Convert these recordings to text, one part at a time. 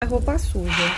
roupa suja.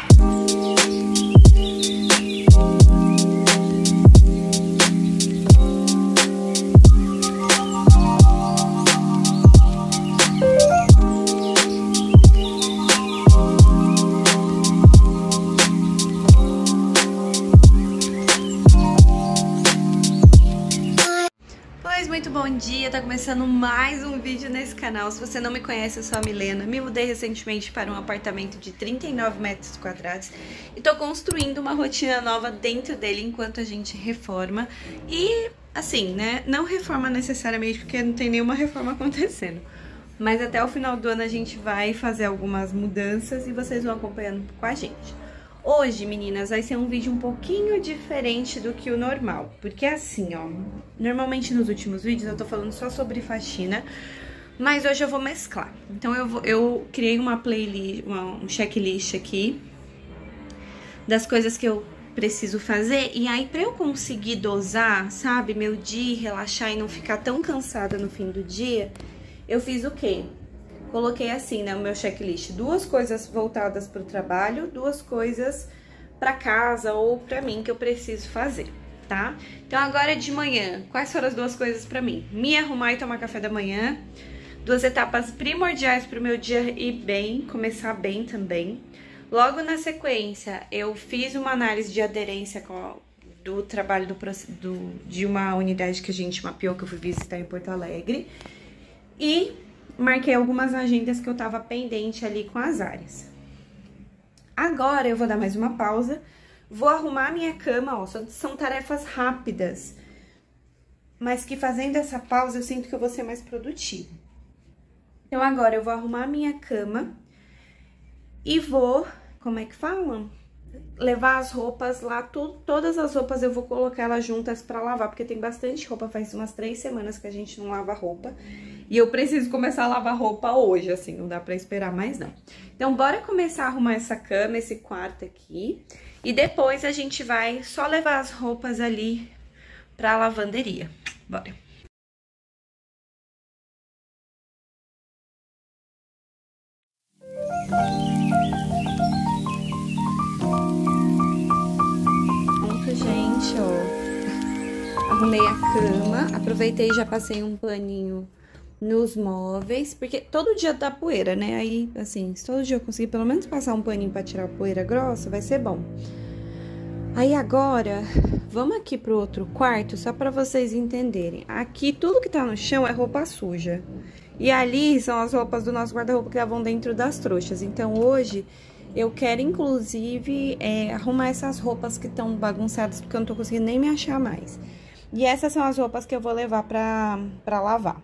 Muito bom dia, tá começando mais um vídeo nesse canal. Se você não me conhece, eu sou a Milena. Me mudei recentemente para um apartamento de 39 metros quadrados e tô construindo uma rotina nova dentro dele enquanto a gente reforma. E assim, né, não reforma necessariamente porque não tem nenhuma reforma acontecendo, mas até o final do ano a gente vai fazer algumas mudanças e vocês vão acompanhando com a gente. Hoje, meninas, vai ser um vídeo um pouquinho diferente do que o normal, porque assim, ó, normalmente nos últimos vídeos eu tô falando só sobre faxina, mas hoje eu vou mesclar. Então eu criei uma playlist, um checklist aqui das coisas que eu preciso fazer, e aí pra eu conseguir dosar, sabe, meu dia, relaxar e não ficar tão cansada no fim do dia, eu fiz o quê? Coloquei assim, né, o meu checklist, 2 coisas voltadas para o trabalho, 2 coisas para casa ou para mim que eu preciso fazer, tá? Então agora de manhã, quais foram as 2 coisas para mim? Me arrumar e tomar café da manhã, 2 etapas primordiais para o meu dia ir bem, começar bem também. Logo na sequência, eu fiz uma análise de aderência do trabalho de uma unidade que a gente mapeou, que eu fui visitar em Porto Alegre, e marquei algumas agendas que eu tava pendente ali com as áreas. Agora eu vou dar mais uma pausa, vou arrumar a minha cama, ó, são tarefas rápidas, mas que fazendo essa pausa eu sinto que eu vou ser mais produtiva. Então agora eu vou arrumar a minha cama e vou, como é que fala? Levar as roupas lá, todas as roupas eu vou colocar elas juntas pra lavar, porque tem bastante roupa, faz umas 3 semanas que a gente não lava roupa. E eu preciso começar a lavar roupa hoje, assim, não dá pra esperar mais não. Então bora começar a arrumar essa cama, esse quarto aqui. E depois a gente vai só levar as roupas ali pra lavanderia. Bora. Gente, ó, arrumei a cama, aproveitei e já passei um paninho nos móveis, porque todo dia dá poeira, né? Aí, assim, se todo dia eu conseguir pelo menos passar um paninho pra tirar a poeira grossa, vai ser bom. Aí agora, vamos aqui pro outro quarto, só pra vocês entenderem. Aqui, tudo que tá no chão é roupa suja. E ali são as roupas do nosso guarda-roupa que estavam dentro das trouxas. Então, hoje eu quero, inclusive, arrumar essas roupas que estão bagunçadas, porque eu não tô conseguindo nem me achar mais. E essas são as roupas que eu vou levar pra lavar.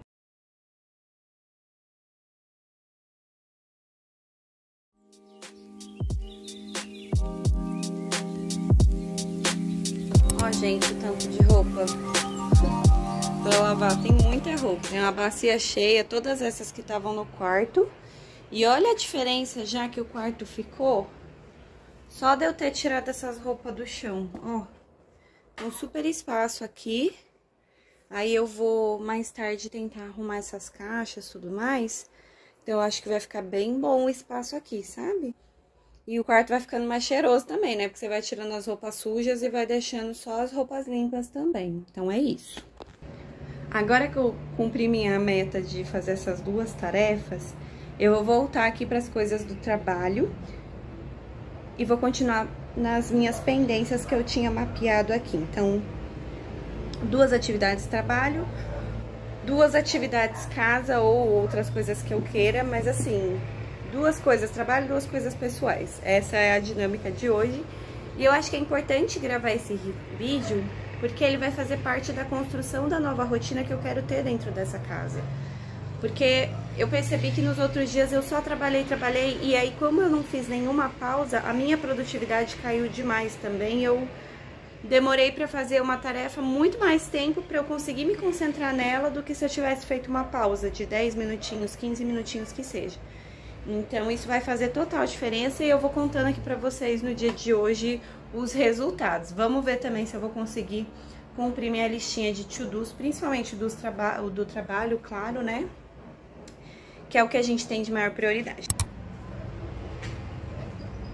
Ó, gente, o tanto de roupa pra lavar. Tem muita roupa. Tem uma bacia cheia, todas essas que estavam no quarto. E olha a diferença já que o quarto ficou, só de eu ter tirado essas roupas do chão, ó. Um super espaço aqui. Aí eu vou mais tarde tentar arrumar essas caixas e tudo mais. Então eu acho que vai ficar bem bom o espaço aqui, sabe? E o quarto vai ficando mais cheiroso também, né? Porque você vai tirando as roupas sujas e vai deixando só as roupas limpas também. Então é isso. Agora que eu cumpri minha meta de fazer essas 2 tarefas, eu vou voltar aqui para as coisas do trabalho e vou continuar nas minhas pendências que eu tinha mapeado aqui. Então, 2 atividades de trabalho, 2 atividades casa ou outras coisas que eu queira, mas assim, 2 coisas trabalho, 2 coisas pessoais. Essa é a dinâmica de hoje. E eu acho que é importante gravar esse vídeo, porque ele vai fazer parte da construção da nova rotina que eu quero ter dentro dessa casa. Porque eu percebi que nos outros dias eu só trabalhei, e aí como eu não fiz nenhuma pausa, a minha produtividade caiu demais também. Eu demorei pra fazer uma tarefa muito mais tempo pra eu conseguir me concentrar nela do que se eu tivesse feito uma pausa de 10 minutinhos, 15 minutinhos que seja. Então isso vai fazer total diferença e eu vou contando aqui pra vocês no dia de hoje os resultados. Vamos ver também se eu vou conseguir cumprir minha listinha de to-dos, principalmente do trabalho, claro, né? Que é o que a gente tem de maior prioridade.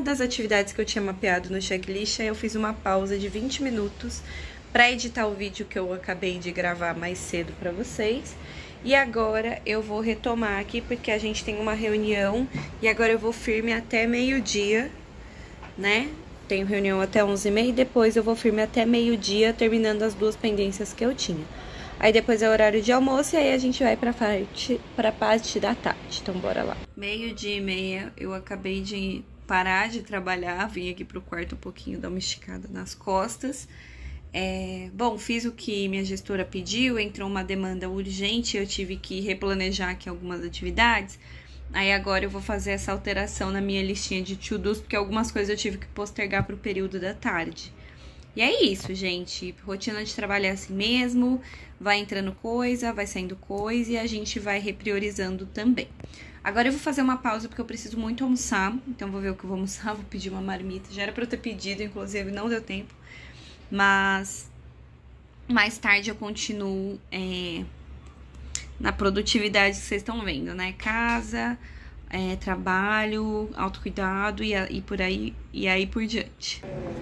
das atividades que eu tinha mapeado no checklist, aí eu fiz uma pausa de 20 minutos para editar o vídeo que eu acabei de gravar mais cedo para vocês. E agora eu vou retomar aqui, porque a gente tem uma reunião e agora eu vou firme até meio-dia, né? Tenho reunião até 11h30 e depois eu vou firme até meio-dia, terminando as 2 pendências que eu tinha. Aí depois é horário de almoço e aí a gente vai pra parte da tarde. Então bora lá. 12h30 eu acabei de parar de trabalhar, vim aqui pro quarto um pouquinho, dar uma esticada nas costas. Bom, fiz o que minha gestora pediu, entrou uma demanda urgente, eu tive que replanejar aqui algumas atividades. Aí agora eu vou fazer essa alteração na minha listinha de to-dos, porque algumas coisas eu tive que postergar pro período da tarde. E é isso, gente, rotina de trabalho é assim mesmo, vai entrando coisa, vai saindo coisa e a gente vai repriorizando também. Agora eu vou fazer uma pausa porque eu preciso muito almoçar, então vou ver o que eu vou almoçar, vou pedir uma marmita, já era pra eu ter pedido, inclusive não deu tempo, mas mais tarde eu continuo na produtividade que vocês estão vendo, né? Casa, trabalho, autocuidado e por aí, e aí por diante.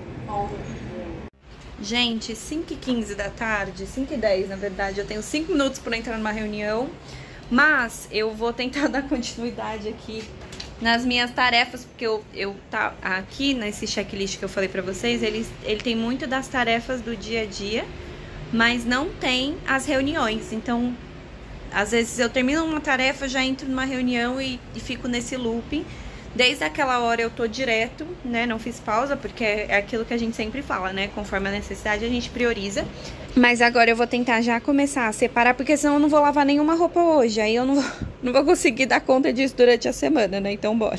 Gente, 5h15 da tarde, 5h10 na verdade, eu tenho 5 minutos para entrar numa reunião, mas eu vou tentar dar continuidade aqui nas minhas tarefas, porque eu tá aqui nesse checklist que eu falei pra vocês, ele tem muito das tarefas do dia a dia, mas não tem as reuniões, então às vezes eu termino uma tarefa, já entro numa reunião e fico nesse looping. Desde aquela hora eu tô direto, né, não fiz pausa, porque é aquilo que a gente sempre fala, né, conforme a necessidade a gente prioriza. Mas agora eu vou tentar já começar a separar, porque senão eu não vou lavar nenhuma roupa hoje, aí eu não vou conseguir dar conta disso durante a semana, né, então bora.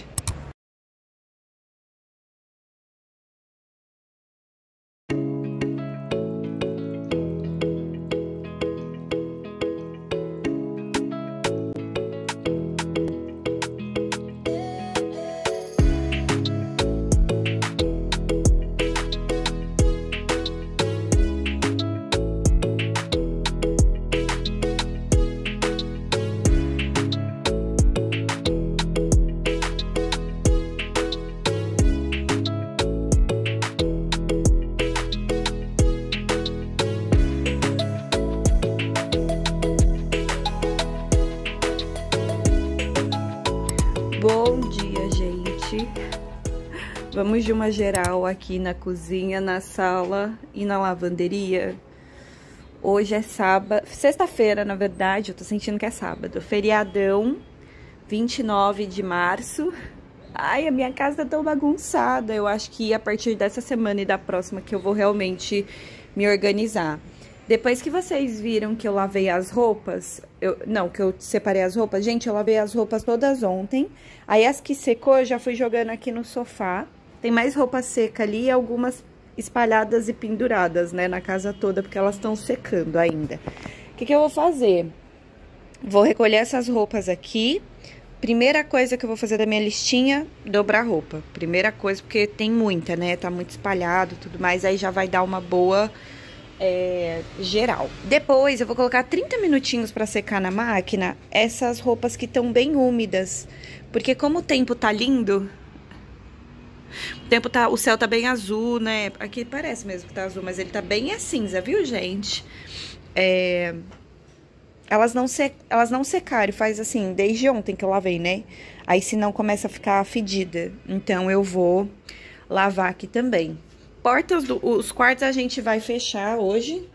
Bom dia, gente. Vamos de uma geral aqui na cozinha, na sala e na lavanderia. Hoje é sábado, sexta-feira, na verdade, eu tô sentindo que é sábado. Feriadão, 29 de março. Ai, a minha casa tá tão bagunçada. Eu acho que a partir dessa semana e da próxima que eu vou realmente me organizar. Depois que vocês viram que eu lavei as roupas, que eu separei as roupas, gente, eu lavei as roupas todas ontem. Aí as que secou, eu já fui jogando aqui no sofá. Tem mais roupa seca ali e algumas espalhadas e penduradas, né, na casa toda, porque elas estão secando ainda. O que eu vou fazer? Vou recolher essas roupas aqui. Primeira coisa que eu vou fazer da minha listinha, dobrar roupa. Primeira coisa, porque tem muita, né, tá muito espalhado e tudo mais, aí já vai dar uma boa... geral. Depois eu vou colocar 30 minutinhos pra secar na máquina essas roupas que estão bem úmidas, porque como o tempo tá lindo, o céu tá bem azul, né? Aqui parece mesmo que tá azul, mas ele tá bem cinza, viu, gente? Elas não secaram, faz assim, desde ontem que eu lavei, né? Aí senão começa a ficar fedida. Então eu vou lavar aqui também. Os quartos a gente vai fechar hoje.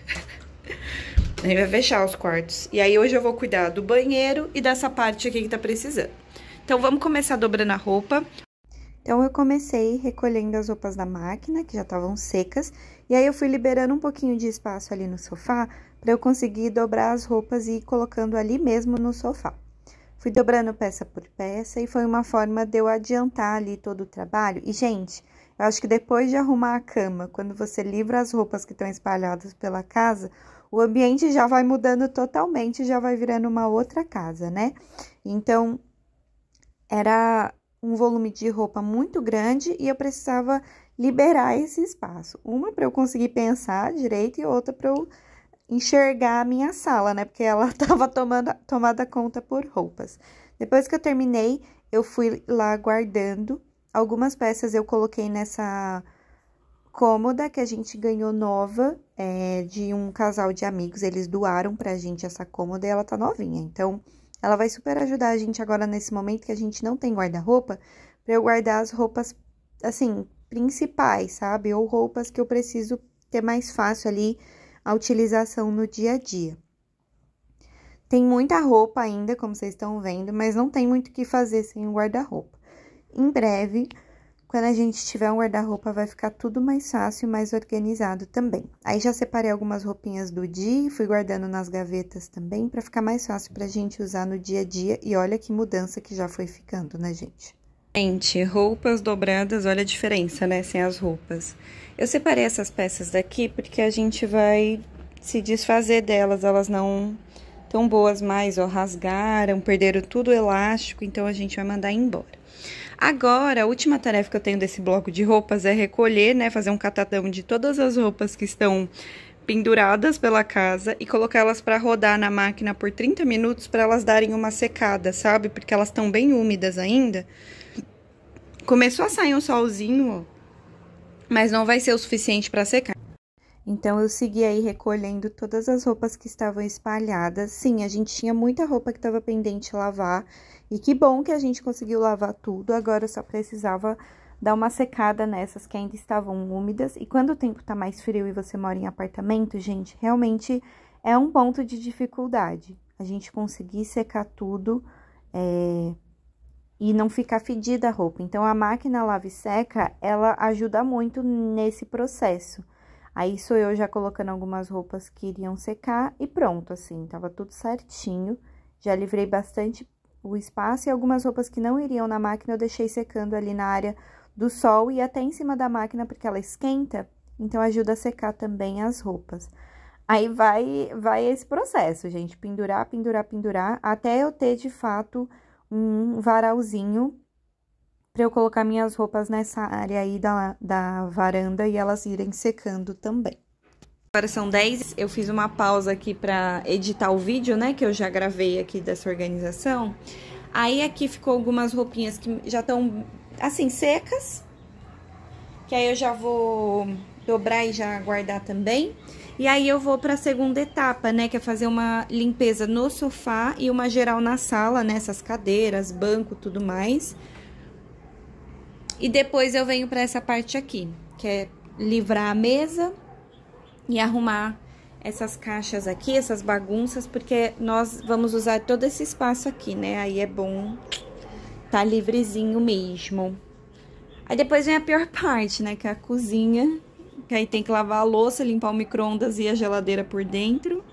A gente vai fechar os quartos. E aí hoje eu vou cuidar do banheiro e dessa parte aqui que tá precisando. Então vamos começar dobrando a roupa. Então eu comecei recolhendo as roupas da máquina, que já estavam secas. E aí eu fui liberando um pouquinho de espaço ali no sofá, pra eu conseguir dobrar as roupas e ir colocando ali mesmo no sofá. Fui dobrando peça por peça e foi uma forma de eu adiantar ali todo o trabalho. E, gente... eu acho que depois de arrumar a cama, quando você livra as roupas que estão espalhadas pela casa, o ambiente já vai mudando totalmente, já vai virando uma outra casa, né? Então, era um volume de roupa muito grande e eu precisava liberar esse espaço. Uma para eu conseguir pensar direito e outra para eu enxergar a minha sala, né? Porque ela estava tomada conta por roupas. Depois que eu terminei, eu fui lá guardando Algumas peças eu coloquei nessa cômoda que a gente ganhou nova, de um casal de amigos. Eles doaram pra gente essa cômoda e ela tá novinha. Então, ela vai super ajudar a gente agora nesse momento que a gente não tem guarda-roupa, pra eu guardar as roupas, assim, principais, sabe? Ou roupas que eu preciso ter mais fácil ali a utilização no dia a dia. Tem muita roupa ainda, como vocês estão vendo, mas não tem muito o que fazer sem o guarda-roupa. Em breve, quando a gente tiver um guarda-roupa, vai ficar tudo mais fácil, mais organizado também. Aí, já separei algumas roupinhas do dia, fui guardando nas gavetas também, pra ficar mais fácil pra gente usar no dia a dia. E olha que mudança que já foi ficando, né, gente? Gente, roupas dobradas, olha a diferença, né, sem as roupas. Eu separei essas peças daqui porque a gente vai se desfazer delas, elas não tão boas mais, ó, rasgaram, perderam tudo o elástico, então a gente vai mandar embora. Agora, a última tarefa que eu tenho desse bloco de roupas é recolher, né, fazer um catadão de todas as roupas que estão penduradas pela casa e colocar elas para rodar na máquina por 30 minutos para elas darem uma secada, sabe? Porque elas estão bem úmidas ainda. Começou a sair um solzinho, ó, mas não vai ser o suficiente para secar. Então, eu segui aí recolhendo todas as roupas que estavam espalhadas. Sim, a gente tinha muita roupa que estava pendente lavar. E que bom que a gente conseguiu lavar tudo. Agora, eu só precisava dar uma secada nessas que ainda estavam úmidas. E quando o tempo tá mais frio e você mora em apartamento, gente, realmente é um ponto de dificuldade. A gente conseguir secar tudo e não ficar fedida a roupa. Então, a máquina lava e seca, ela ajuda muito nesse processo. Aí, sou eu já colocando algumas roupas que iriam secar e pronto, assim, tava tudo certinho. Já livrei bastante o espaço e algumas roupas que não iriam na máquina eu deixei secando ali na área do sol e até em cima da máquina, porque ela esquenta, então ajuda a secar também as roupas. Aí, vai esse processo, gente, pendurar, pendurar, pendurar, até eu ter, de fato, um varalzinho para eu colocar minhas roupas nessa área aí da varanda e elas irem secando também. Agora são 10, eu fiz uma pausa aqui pra editar o vídeo, né, que eu já gravei aqui dessa organização. Aí, aqui ficou algumas roupinhas que já estão, assim, secas, que aí eu já vou dobrar e já guardar também. E aí, eu vou pra segunda etapa, né, que é fazer uma limpeza no sofá e uma geral na sala, né, essas cadeiras, banco, tudo mais. E depois eu venho pra essa parte aqui, que é livrar a mesa e arrumar essas caixas aqui, essas bagunças, porque nós vamos usar todo esse espaço aqui, né? Aí é bom tá livrezinho mesmo. Aí depois vem a pior parte, né? Que é a cozinha, que aí tem que lavar a louça, limpar o micro-ondas e a geladeira por dentro.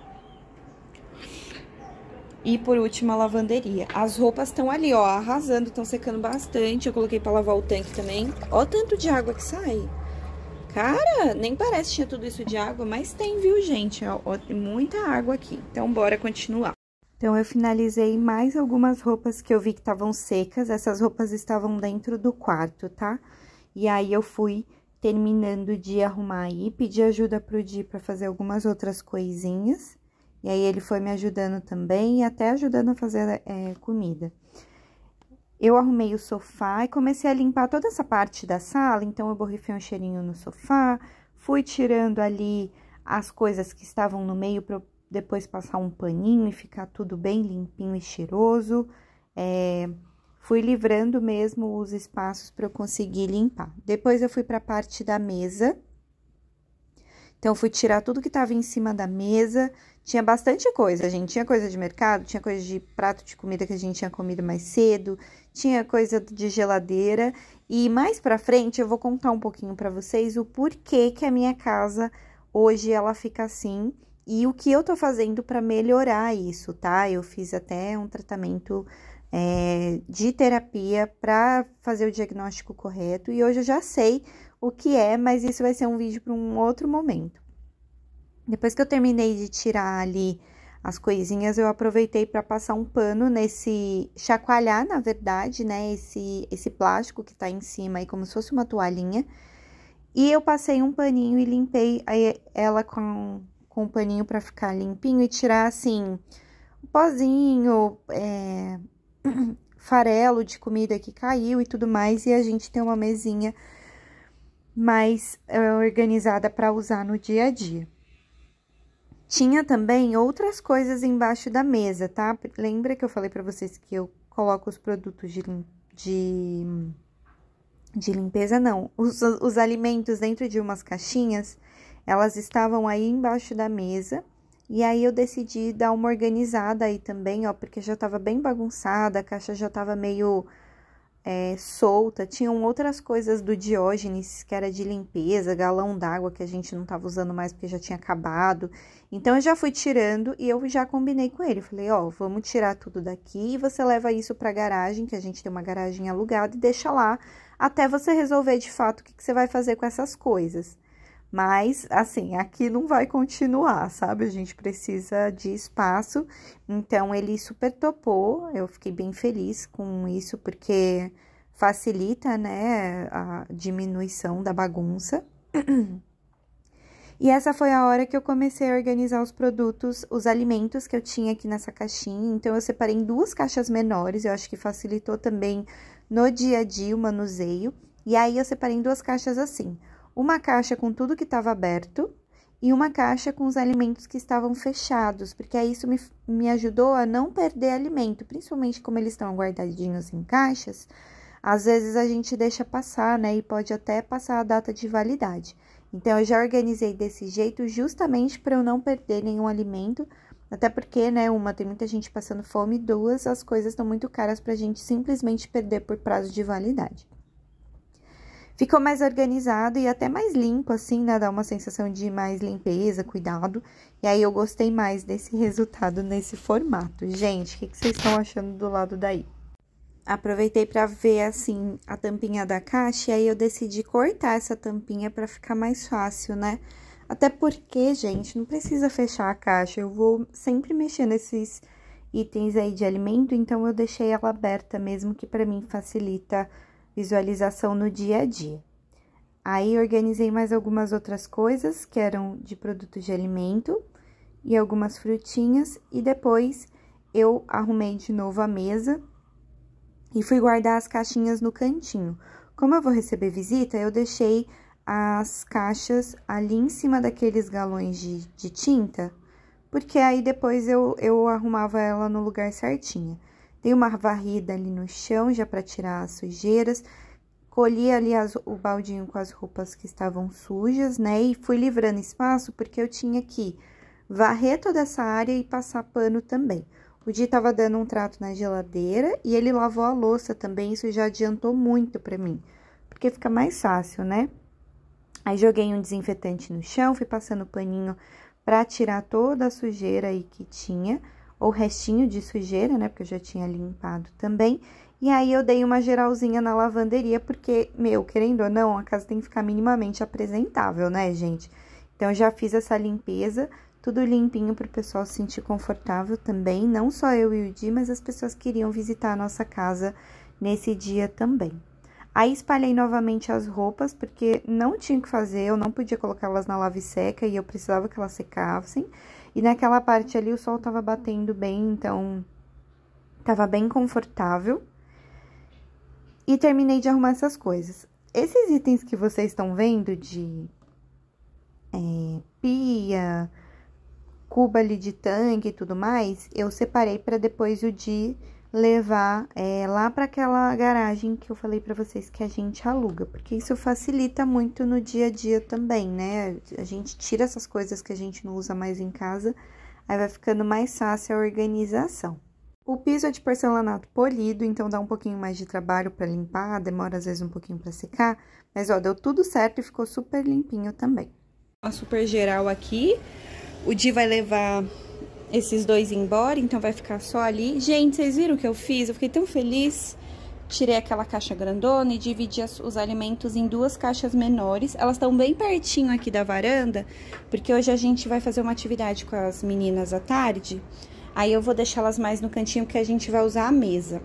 E por último, a lavanderia. As roupas estão ali, ó, arrasando, estão secando bastante. Eu coloquei pra lavar o tanque também. Ó o tanto de água que sai. Cara, nem parece que tinha tudo isso de água, mas tem, viu, gente? Ó, tem muita água aqui. Então, bora continuar. Então, eu finalizei mais algumas roupas que eu vi que estavam secas. Essas roupas estavam dentro do quarto, tá? E aí, eu fui terminando de arrumar aí. Pedi ajuda pro Di pra fazer algumas outras coisinhas. E aí, ele foi me ajudando também e até ajudando a fazer comida. Eu arrumei o sofá e comecei a limpar toda essa parte da sala, então eu borrifei um cheirinho no sofá, fui tirando ali as coisas que estavam no meio para depois passar um paninho e ficar tudo bem limpinho e cheiroso. Fui livrando mesmo os espaços para eu conseguir limpar. Depois eu fui para a parte da mesa. Então, fui tirar tudo que estava em cima da mesa. Tinha bastante coisa, gente. Tinha coisa de mercado, tinha coisa de prato de comida que a gente tinha comido mais cedo, tinha coisa de geladeira. E mais pra frente eu vou contar um pouquinho pra vocês o porquê que a minha casa hoje ela fica assim e o que eu tô fazendo pra melhorar isso, tá? Eu fiz até um tratamento de terapia pra fazer o diagnóstico correto e hoje eu já sei o que é, mas isso vai ser um vídeo para um outro momento. Depois que eu terminei de tirar ali as coisinhas, eu aproveitei para passar um pano chacoalhar, na verdade, né, esse plástico que tá em cima aí, como se fosse uma toalhinha. E eu passei um paninho e limpei ela com um paninho para ficar limpinho e tirar, assim, o pozinho, farelo de comida que caiu e tudo mais, e a gente tem uma mesinha mais organizada para usar no dia a dia. Tinha também outras coisas embaixo da mesa, tá? Lembra que eu falei para vocês que eu coloco os produtos de limpeza? Não, os alimentos dentro de umas caixinhas, elas estavam aí embaixo da mesa. E aí, eu decidi dar uma organizada aí também, ó, porque já tava bem bagunçada, a caixa já tava meio solta. Tinham outras coisas do Diógenes, que era de limpeza, galão d'água, que a gente não tava usando mais porque já tinha acabado. Então, eu já fui tirando e eu já combinei com ele. Falei, ó, vamos tirar tudo daqui e você leva isso pra garagem, que a gente tem uma garagem alugada, e deixa lá até você resolver de fato o que você vai fazer com essas coisas. Mas, assim, aqui não vai continuar, sabe? A gente precisa de espaço. Então, ele super topou. Eu fiquei bem feliz com isso, porque facilita, né, a diminuição da bagunça. E essa foi a hora que eu comecei a organizar os produtos, os alimentos que eu tinha aqui nessa caixinha. Então, eu separei em 2 caixas menores. Eu acho que facilitou também no dia a dia o manuseio. E aí, eu separei em 2 caixas assim. Uma caixa com tudo que estava aberto e uma caixa com os alimentos que estavam fechados, porque aí isso me ajudou a não perder alimento, principalmente como eles estão guardadinhos em caixas, às vezes a gente deixa passar, né, e pode até passar a data de validade. Então, eu já organizei desse jeito justamente para eu não perder nenhum alimento, até porque, né, tem muita gente passando fome, 2, as coisas estão muito caras pra gente simplesmente perder por prazo de validade. Ficou mais organizado e até mais limpo, assim, né? Dá uma sensação de mais limpeza, cuidado. E aí, eu gostei mais desse resultado nesse formato. Gente, o que vocês estão achando do lado daí? Aproveitei para ver, assim, a tampinha da caixa. E aí, eu decidi cortar essa tampinha para ficar mais fácil, né? Até porque, gente, não precisa fechar a caixa. Eu vou sempre mexer nesses itens aí de alimento. Então, eu deixei ela aberta mesmo, que para mim facilita visualização no dia a dia. Aí, organizei mais algumas outras coisas, que eram de produtos de alimento e algumas frutinhas. E depois, eu arrumei de novo a mesa e fui guardar as caixinhas no cantinho. Como eu vou receber visita, eu deixei as caixas ali em cima daqueles galões de tinta, porque aí depois eu arrumava ela no lugar certinho. Dei uma varrida ali no chão, já para tirar as sujeiras. Colhi ali o baldinho com as roupas que estavam sujas, né? E fui livrando espaço, porque eu tinha que varrer toda essa área e passar pano também. O Di tava dando um trato na geladeira e ele lavou a louça também. Isso já adiantou muito pra mim, porque fica mais fácil, né? Aí, joguei um desinfetante no chão, fui passando paninho pra tirar toda a sujeira aí que tinha, ou restinho de sujeira, né, porque eu já tinha limpado também. E aí, eu dei uma geralzinha na lavanderia, porque, querendo ou não, a casa tem que ficar minimamente apresentável, né, gente? Então, eu já fiz essa limpeza, tudo limpinho pro pessoal se sentir confortável também. Não só eu e o Di, mas as pessoas que iriam visitar a nossa casa nesse dia também. Aí, espalhei novamente as roupas, porque não tinha o que fazer, eu não podia colocá-las na lave seca e eu precisava que elas secassem. E naquela parte ali o sol tava batendo bem, então tava bem confortável. E terminei de arrumar essas coisas. Esses itens que vocês estão vendo de pia, cuba ali de tanque e tudo mais, eu separei para depois o Di levar lá para aquela garagem que eu falei para vocês que a gente aluga, porque isso facilita muito no dia a dia também, né? A gente tira essas coisas que a gente não usa mais em casa, aí vai ficando mais fácil a organização. O piso é de porcelanato polido, então dá um pouquinho mais de trabalho para limpar, demora às vezes um pouquinho para secar, mas ó, deu tudo certo e ficou super limpinho também. Uma super geral aqui, o Di vai levar esses 2 embora, então vai ficar só ali. Gente, vocês viram o que eu fiz? Eu fiquei tão feliz. Tirei aquela caixa grandona e dividi os alimentos em 2 caixas menores. Elas estão bem pertinho aqui da varanda, porque hoje a gente vai fazer uma atividade com as meninas à tarde. Aí eu vou deixá-las mais no cantinho, que a gente vai usar a mesa.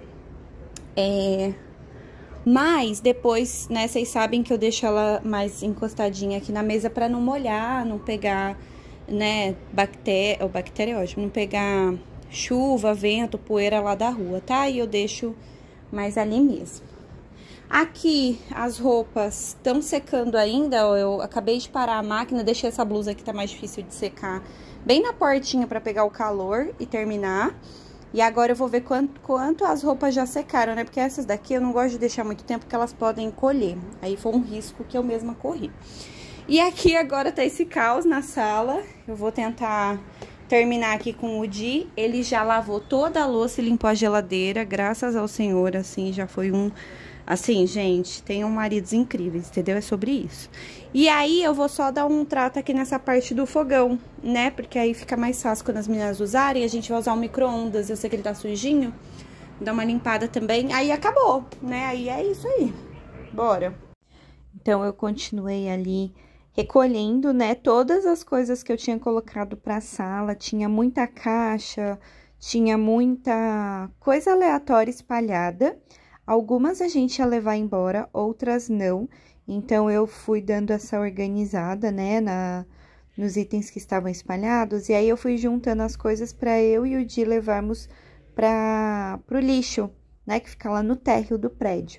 Mas depois, né, vocês sabem que eu deixo ela mais encostadinha aqui na mesa pra não molhar, não pegar, né, bactéria é ótimo, não pegar chuva, vento, poeira lá da rua, tá? E eu deixo mas ali mesmo. Aqui as roupas estão secando ainda, ó, eu acabei de parar a máquina, deixei essa blusa que tá mais difícil de secar bem na portinha pra pegar o calor e terminar. E agora eu vou ver quanto as roupas já secaram, né? Porque essas daqui eu não gosto de deixar muito tempo, porque elas podem encolher. Aí foi um risco que eu mesma corri. E aqui agora tá esse caos na sala. Eu vou tentar terminar aqui com o Di. Ele já lavou toda a louça e limpou a geladeira, graças ao Senhor, assim, já foi um... Assim, gente, tenham maridos incríveis, entendeu? É sobre isso. E aí, eu vou só dar um trato aqui nessa parte do fogão, né? Porque aí fica mais fácil quando as meninas usarem. A gente vai usar o micro-ondas, eu sei que ele tá sujinho. Dá uma limpada também. Aí, acabou, né? Aí, é isso aí. Bora. Então, eu continuei ali recolhendo, né? Todas as coisas que eu tinha colocado pra sala. Tinha muita caixa, tinha muita coisa aleatória espalhada. Algumas a gente ia levar embora, outras não. Então, eu fui dando essa organizada, né, nos itens que estavam espalhados. E aí, eu fui juntando as coisas para eu e o Di levarmos pro lixo, né, que fica lá no térreo do prédio.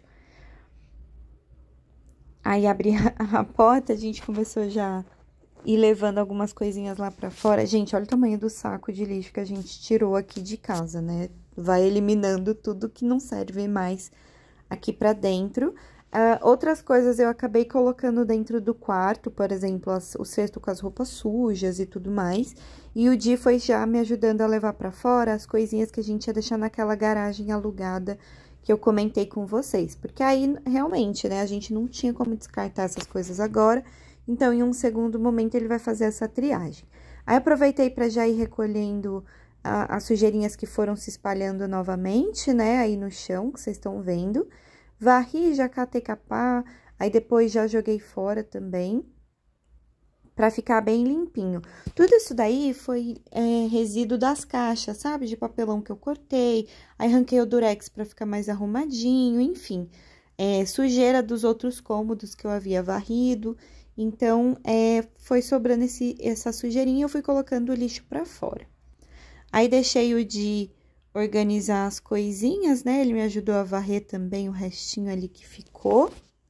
Aí, abri a porta, a gente começou já a ir levando algumas coisinhas lá pra fora. Gente, olha o tamanho do saco de lixo que a gente tirou aqui de casa, né? Vai eliminando tudo que não serve mais aqui pra dentro. Outras coisas eu acabei colocando dentro do quarto, por exemplo, o cesto com as roupas sujas e tudo mais. E o Di foi já me ajudando a levar pra fora as coisinhas que a gente ia deixar naquela garagem alugada que eu comentei com vocês. Porque aí, realmente, né, a gente não tinha como descartar essas coisas agora. Então, em um segundo momento, ele vai fazer essa triagem. Aí, aproveitei pra já ir recolhendo as sujeirinhas que foram se espalhando novamente, né, aí no chão, que vocês estão vendo. Varri, já catei capá, aí depois já joguei fora também, pra ficar bem limpinho. Tudo isso daí foi resíduo das caixas, sabe, de papelão que eu cortei, aí arranquei o durex pra ficar mais arrumadinho, enfim. Sujeira dos outros cômodos que eu havia varrido, então, foi sobrando essa sujeirinha e eu fui colocando o lixo pra fora. Aí, deixei o de organizar as coisinhas, né? Ele me ajudou a varrer também o restinho ali que ficou.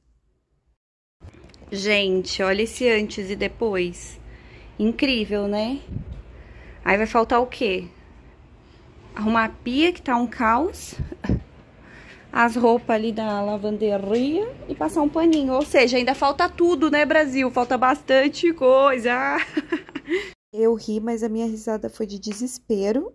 Gente, olha esse antes e depois. Incrível, né? Aí, vai faltar o quê? Arrumar a pia, que tá um caos. As roupas ali da lavanderia e passar um paninho. Ou seja, ainda falta tudo, né, Brasil? Falta bastante coisa. Eu ri, mas a minha risada foi de desespero.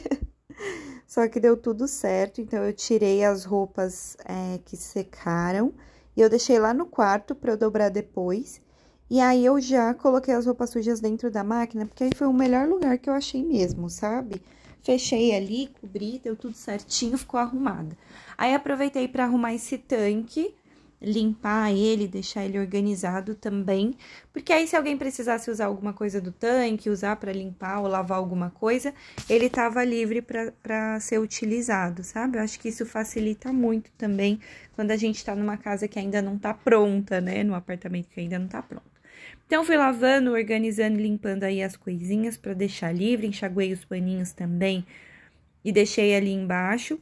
Só que deu tudo certo, então eu tirei as roupas que secaram e eu deixei lá no quarto pra eu dobrar depois. E aí, eu já coloquei as roupas sujas dentro da máquina, porque aí foi o melhor lugar que eu achei mesmo, sabe? Fechei ali, cobri, deu tudo certinho, ficou arrumada. Aí, aproveitei pra arrumar esse tanque, limpar ele, deixar ele organizado também, porque aí se alguém precisasse usar alguma coisa do tanque, usar para limpar ou lavar alguma coisa, ele tava livre para ser utilizado, sabe? Eu acho que isso facilita muito também quando a gente tá numa casa que ainda não tá pronta, né? Num apartamento que ainda não tá pronto. Então, fui lavando, organizando e limpando aí as coisinhas para deixar livre, enxaguei os paninhos também e deixei ali embaixo,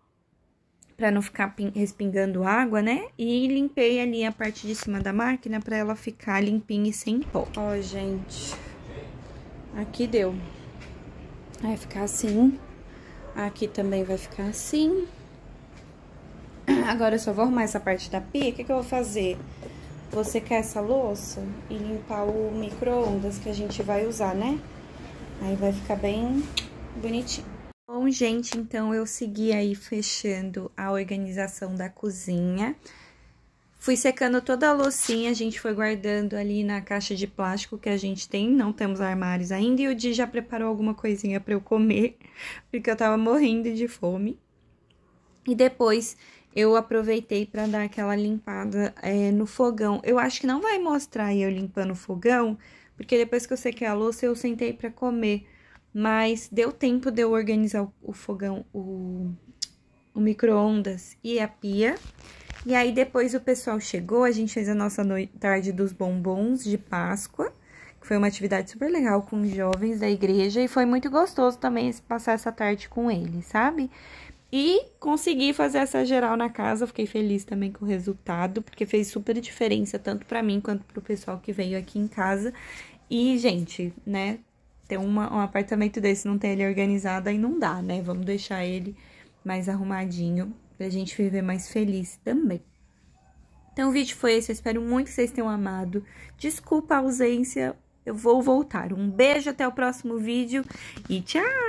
pra não ficar respingando água, né? E limpei ali a parte de cima da máquina pra ela ficar limpinha e sem pó. Ó, gente, aqui deu. Vai ficar assim. Aqui também vai ficar assim. Agora eu só vou arrumar essa parte da pia. O que eu vou fazer? Vou secar essa louça e limpar o micro-ondas que a gente vai usar, né? Aí vai ficar bem bonitinho. Bom, gente, então eu segui aí fechando a organização da cozinha. Fui secando toda a loucinha, a gente foi guardando ali na caixa de plástico que a gente tem, não temos armários ainda. E o Di já preparou alguma coisinha pra eu comer, porque eu tava morrendo de fome. E depois eu aproveitei pra dar aquela limpada no fogão. Eu acho que não vai mostrar eu limpando o fogão, porque depois que eu sequei a louça eu sentei pra comer. Mas deu tempo de eu organizar o fogão, o micro-ondas e a pia. E aí, depois o pessoal chegou, a gente fez a nossa tarde dos bombons de Páscoa, que foi uma atividade super legal com os jovens da igreja. E foi muito gostoso também passar essa tarde com eles, sabe? E consegui fazer essa geral na casa, fiquei feliz também com o resultado, porque fez super diferença, tanto pra mim quanto pro pessoal que veio aqui em casa. E, gente, né, ter um apartamento desse, não ter ele organizado, aí não dá, né? Vamos deixar ele mais arrumadinho, pra gente viver mais feliz também. Então, o vídeo foi esse, eu espero muito que vocês tenham amado. Desculpa a ausência, eu vou voltar. Um beijo, até o próximo vídeo e tchau!